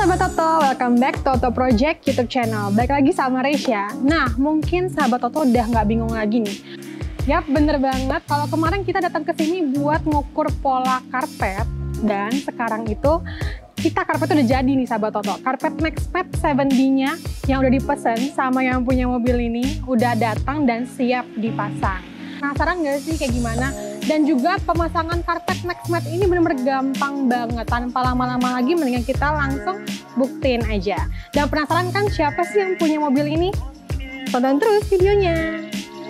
Sahabat Toto, welcome back to Toto Project YouTube channel. Baik lagi sama Reisha. Nah, mungkin sahabat Toto udah nggak bingung lagi nih. Yap, bener banget. Kalau kemarin kita datang ke sini buat ngukur pola karpet, dan sekarang itu karpet udah jadi nih sahabat Toto. Karpet MaxPad 7D-nya yang udah dipesan sama yang punya mobil ini udah datang dan siap dipasang. Penasaran nggak sih kayak gimana? Dan juga pemasangan karpet MaxPad ini bener-bener gampang banget. Tanpa lama-lama lagi, mendingan kita langsung buktiin aja. Dan penasaran kan siapa sih yang punya mobil ini? Tonton terus videonya.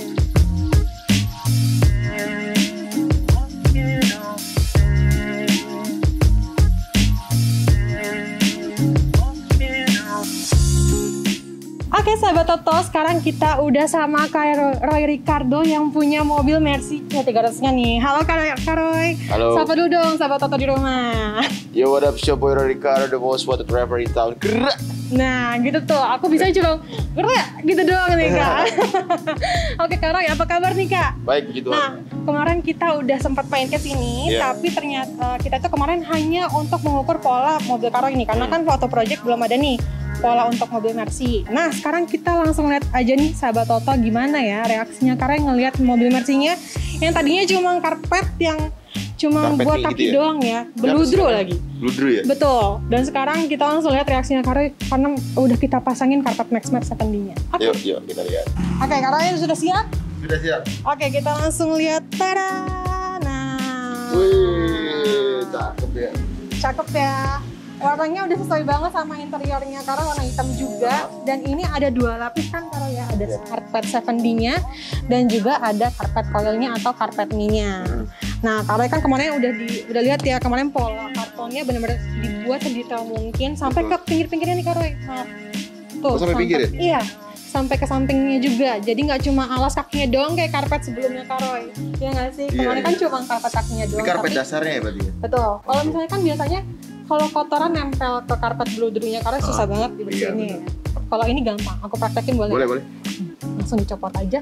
Oke sahabat Toto, sekarang kita udah sama Kak Roy Ricardo yang punya mobil Mercy C300-nya nih. Halo Kak Roy. Halo. Sapa dulu dong sahabat Toto di rumah. Yo, what up, show boy Roy Ricardo, the most wanted rapper in town. Gerak. Nah gitu tuh, aku bisa cuma gerak gitu doang nih Kak. Oke Kak Roy, apa kabar nih Kak? Baik, puji Tuhan. Nah, kemarin kita udah sempat main ke sini, tapi ternyata kita tuh kemarin hanya untuk mengukur pola mobil Kak Roy ini. Karena kan foto project belum ada nih pola untuk mobil Mercy. Nah, sekarang kita langsung lihat aja nih sahabat Toto gimana ya reaksinya Kak Roy ngelihat mobil Mercy-nya yang tadinya cuma karpet yang cuma karpet buat gitu kaki ya? doang ya, beludru lagi. Beludru ya? Betul. Dan sekarang kita langsung lihat reaksinya Kak Roy karena udah kita pasangin karpet MaxPad 7D-nya. Oke. Yuk, kita lihat. Oke, Kak Roy sudah siap? Sudah siap. Oke, kita langsung lihat. Tada! Nah. Wih, cakep ya. Cakep ya. Warnanya udah sesuai banget sama interiornya karena warna hitam juga. Dan ini ada dua lapis kan Karo ya. Ada karpet 7D-nya dan juga ada karpet coil-nya atau karpet mini-nya. Nah, Karo kan kemarin udah lihat ya, kemarin pola kartonnya benar-benar dibuat sedetail mungkin sampai ke pinggir-pinggirnya nih Karo. Nah, tuh, sampai pinggir ya? Iya. Sampai ke sampingnya juga, jadi nggak cuma alas kakinya doang kayak karpet sebelumnya Kak Roy. Iya nggak sih? Kemarin kan cuma karpet kakinya doang. Ini karpet dasarnya ya berarti ya? Betul. Kalau misalnya kan biasanya kalau kotoran nempel ke karpet beludrunya Kak Roy susah banget dibersihin. Iya, kalau ini gampang, aku praktekin boleh? Boleh. Langsung dicopot aja.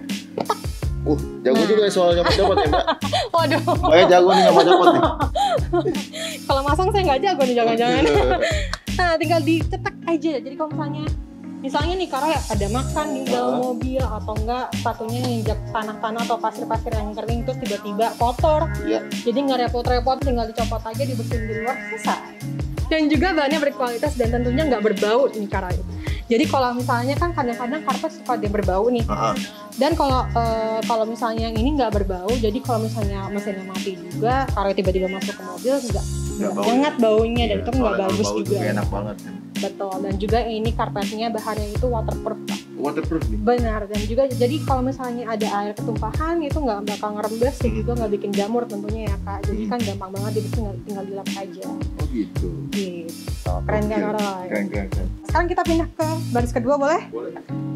Jago juga ya soal nyopot-nyopot ya Mbak? Waduh. Pokoknya jago nih nyopot-nyopot nih. Kalau masang saya nggak jago nih jangan-jangan. Nah, tinggal dicetak aja. Jadi kalau misalnya nih Kak Roy ada makan di dalam mobil atau enggak sepatunya nginjak tanah-tanah atau pasir-pasir yang kering terus tiba-tiba kotor. Iya. Jadi nggak repot-repot, tinggal dicopot aja, dibersihin di luar, selesai. Dan juga bahannya berkualitas dan tentunya nggak berbau nih Kak Roy. Jadi kalau misalnya kan kadang-kadang karpet suka dia berbau nih. Dan kalau misalnya yang ini nggak berbau, jadi kalau misalnya mesinnya mati juga, Kak Roy tiba-tiba masuk ke mobil nggak nyengat baunya dan itu nggak bagus juga. Enak banget kan. Betul, dan juga ini karpetnya bahannya itu waterproof. Waterproof nih? Benar, dan juga jadi kalau misalnya ada air ketumpahan itu nggak bakal ngerembes dan juga nggak bikin jamur tentunya ya Kak. Jadi kan gampang banget, jadi tinggal dilap aja. Oh gitu. Gitu, keren kan Roy? Keren. Sekarang kita pindah ke baris kedua boleh? Boleh.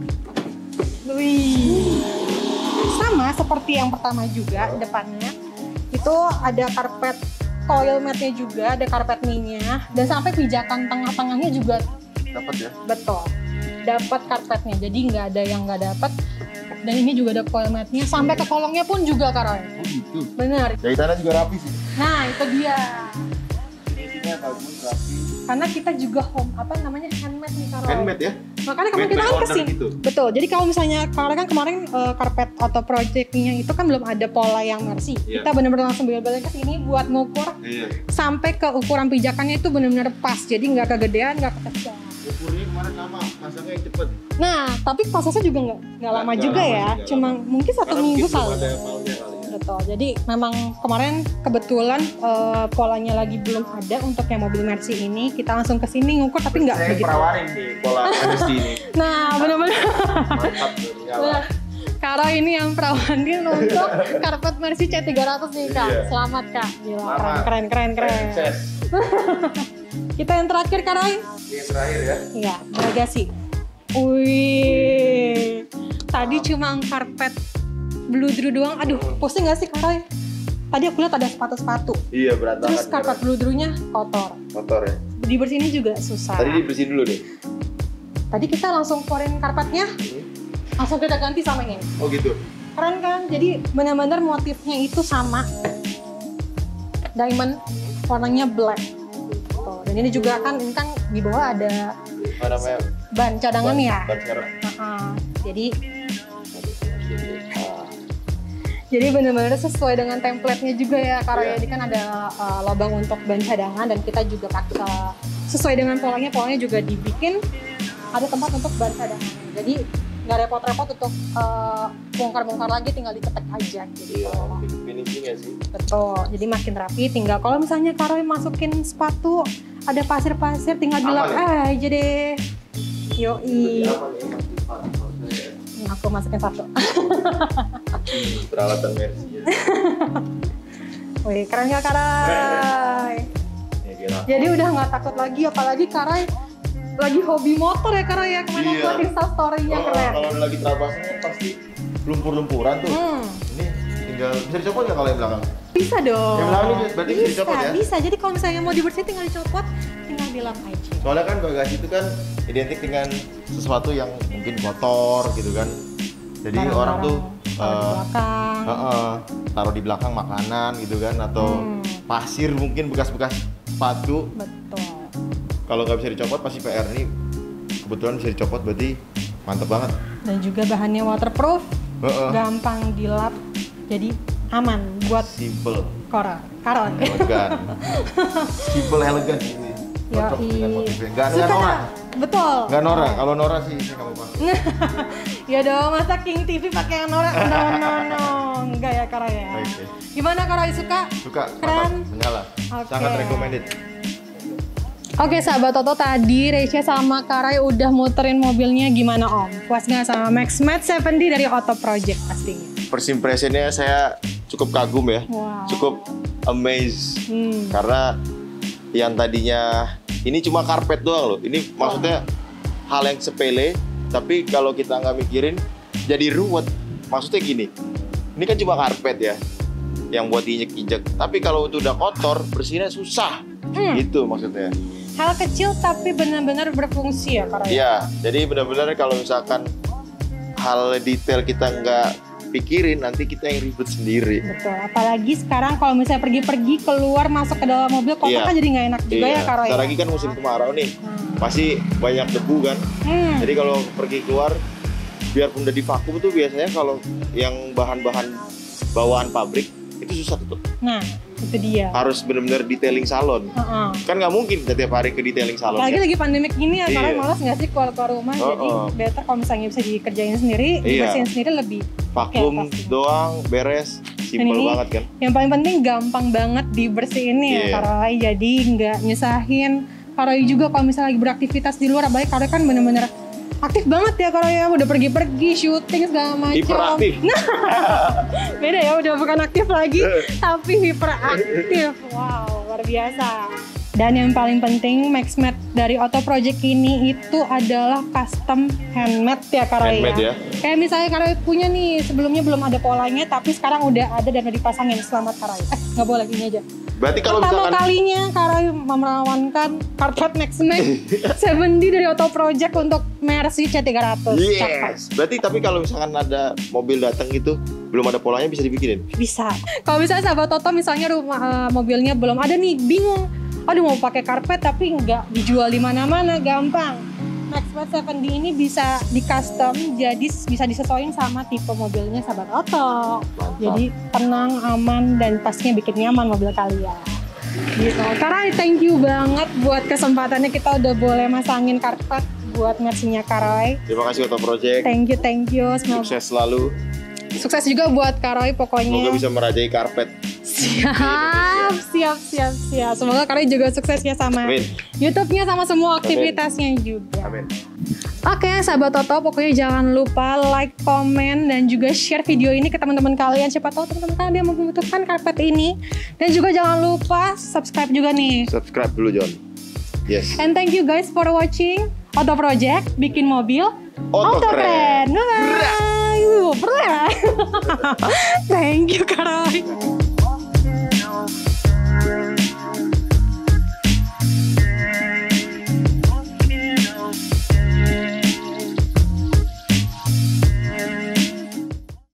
Wih, sama seperti yang pertama juga depannya. Itu ada karpet coil mat-nya juga, ada karpet mini-nya, dan sampai pijakan tengah-tengahnya juga Dapat ya? betul, dapat karpetnya, jadi nggak ada yang nggak dapat. Dan ini juga ada coil mat-nya, sampai ke kolongnya pun juga Kak Roy. Oh gitu. Benar. Jahitannya juga rapi sih. Nah itu dia. Finishingnya bagus, rapi. Karena kita juga handmade nih Kak Roy. Handmade ya? Makanya kemarin kita kan kesini. Gitu. Betul. Jadi kalau misalnya kemarin karpet atau projectnya itu kan belum ada pola yang Mercy. Iya. Kita benar-benar langsung balik ke sini buat ngukur sampai ke ukuran pijakannya itu benar-benar pas. Jadi nggak kegedean, nggak kekecilan. Ukurnya kemarin lama, masangnya cepet. Nah, tapi prosesnya juga nggak lama juga ya. Cuma mungkin 1 minggu kali. Ada pautnya kali ya. Betul. Jadi memang kemarin kebetulan polanya lagi belum ada untuk yang mobil Mercy ini. Kita langsung ke sini ngukur tapi nggak begitu. Saya perawanin nih pola Mercy ini. Nah, benar-benar. Mantap tuh. Benar. Karo ini yang perawanin untuk karpet Mercy C300 nih Kak. Iya. Selamat Kak. Gila, Selamat. keren. Sukses. Kita yang terakhir Kak Roy. Ini yang terakhir ya. Iya, bagasi. Wih. Tadi cuma karpet beludru doang. Aduh, pusing gak sih Kak Roy? Tadi aku lihat ada sepatu-sepatu. Iya, berantakan. Terus karpet beludrunya kotor. Kotor ya. Dibersihinnya juga susah. Tadi dibersihin dulu deh. Tadi kita langsung keluarin karpetnya, langsung kita ganti sama ini. Oh gitu. Keren kan? Jadi benar-benar motifnya itu sama. Diamond, warnanya black. Gitu. Dan ini juga kan, ini kan di bawah ada Apa namanya? ban cadangan ya. Ban serep. Jadi benar-benar sesuai dengan template-nya juga ya, karena ini kan ada lubang untuk ban cadangan dan kita juga pakai sesuai dengan polanya juga dibikin ada tempat untuk ban cadangan. Jadi nggak repot-repot untuk bongkar-bongkar lagi, tinggal diketek aja gitu. Iya, finishing ya sih. Betul, jadi makin rapi. Tinggal kalau misalnya Kak Roy masukin sepatu ada pasir-pasir, tinggal dilap aja deh. Yoi. Aku masukin satu. Peralatan Mercy ya. Wih, keren ya Kak Roy. Jadi udah nggak takut lagi, apalagi Kak Roy lagi hobi motor ya Kak Roy ya. Kemana pun Instastory-nya keren. Kalau lagi terabasnya kan pasti lumpur-lumpuran tuh. Ini tinggal bisa dicopot nggak kalau yang belakang? Bisa dong. Yang belakang ini berarti bisa dicopot ya? Bisa, jadi kalau misalnya mau dibersihin tinggal dicopot, tinggal dilap aja. Soalnya kan bagasi itu kan identik dengan sesuatu yang mungkin kotor gitu kan. Jadi orang tuh taruh di belakang makanan gitu kan, atau pasir mungkin bekas-bekas sepatu. Betul. Kalau nggak bisa dicopot pasti PR. Ini kebetulan bisa dicopot, berarti mantep banget. Dan juga bahannya waterproof, gampang dilap, jadi aman buat simple, Karon. elegan, simple elegan ini. Cocok dengan motifnya. Nggak norak. Betul. Nggak norak. Kalau norak sih saya nggak mau pakai. Ya dong, masa King TV pakai yang norak? No. Enggak ya Kak Roy ya. Okay. Gimana Kak Roy, suka? Suka. Keren. Menyala. Sangat recommended. Oke sahabat Toto, tadi Reisha sama Kak Roy udah muterin mobilnya, gimana Om? Puas nggak sama MaxMat 70 dari Auto Project pastinya? First impressionnya saya cukup kagum ya, cukup amazed. Karena yang tadinya ini cuma karpet doang loh, ini maksudnya hal yang sepele, tapi kalau kita nggak mikirin jadi ruwet. Maksudnya gini, ini kan cuma karpet ya, yang buat diinjek-injek, tapi kalau itu udah kotor, bersihnya susah. Gitu maksudnya. Hal kecil tapi benar-benar berfungsi ya Kak Roy? Iya, jadi benar-benar kalau misalkan hal detail kita nggak pikirin, nanti kita yang ribet sendiri. Betul, apalagi sekarang kalau misalnya pergi-pergi keluar masuk ke dalam mobil kotor kan jadi nggak enak juga ya Kak Roy? Sekarang lagi kan musim kemarau nih, pasti banyak debu kan. Jadi kalau pergi keluar, biarpun udah divakum tuh biasanya kalau yang bahan-bahan bawaan pabrik itu susah tutup. Nah, itu dia. Harus benar-benar detailing salon. Kan nggak mungkin setiap hari ke detailing salon. Lagi pandemik gini ya, karena malas nggak sih keluar rumah. Jadi better kalau misalnya bisa dikerjain sendiri, dibersihin sendiri lebih. Vakum doang, beres, simple banget kan. Yang paling penting gampang banget dibersihin ya Kak Roy. Jadi nggak nyusahin. Kak Roy juga kalau misalnya lagi beraktivitas di luar, apalagi Kak Roy kan bener-bener aktif banget ya Kak Roy ya, udah pergi-pergi, syuting segala macam. Hiperaktif. Nah, beda ya, udah bukan aktif lagi, tapi hiperaktif. Wow, luar biasa. Dan yang paling penting, MaxMat dari Auto Project ini itu adalah custom handmade ya Kak Roy ya. Kayak misalnya Kak Roy punya nih, sebelumnya belum ada polanya, tapi sekarang udah ada dan udah dipasangin. Selamat Kak Roy. Nggak boleh gini aja. Berarti kalau pertama kalinya Kak Roy merawankan karpet MaxMat 70 dari Auto Project untuk Mercy C300. Yes. Berarti tapi kalau misalkan ada mobil datang gitu, belum ada polanya, bisa dibikinin? Bisa. Kalau misalnya sahabat Toto misalnya rumah mobilnya belum ada nih, bingung. Aduh mau pakai karpet tapi nggak dijual di mana-mana, gampang. MaxMat 70 ini bisa di custom, jadi bisa disesuaikan sama tipe mobilnya sahabat Toto. Mantap. Jadi tenang, aman, dan pastinya bikin nyaman mobil kalian. Gitu. Karena thank you banget buat kesempatannya, kita udah boleh masangin karpet buat Mercy-nya Kak Roy. Terima kasih Auto Project. Thank you. Semoga sukses selalu. Sukses juga buat Kak Roy pokoknya. Semoga bisa merajai karpet. Siap. Semoga Kak Roy juga sukses ya sama YouTube-nya, sama semua aktivitasnya juga. Amin. Oke, sahabat Toto, pokoknya jangan lupa like, komen, dan juga share video ini ke teman-teman kalian. Siapa tahu teman-teman kalian yang membutuhkan karpet ini. Dan juga jangan lupa subscribe juga nih. Subscribe dulu John. Yes. And thank you guys for watching Auto Project, bikin mobil Auto keren. Bye. Thank you Kak Roy.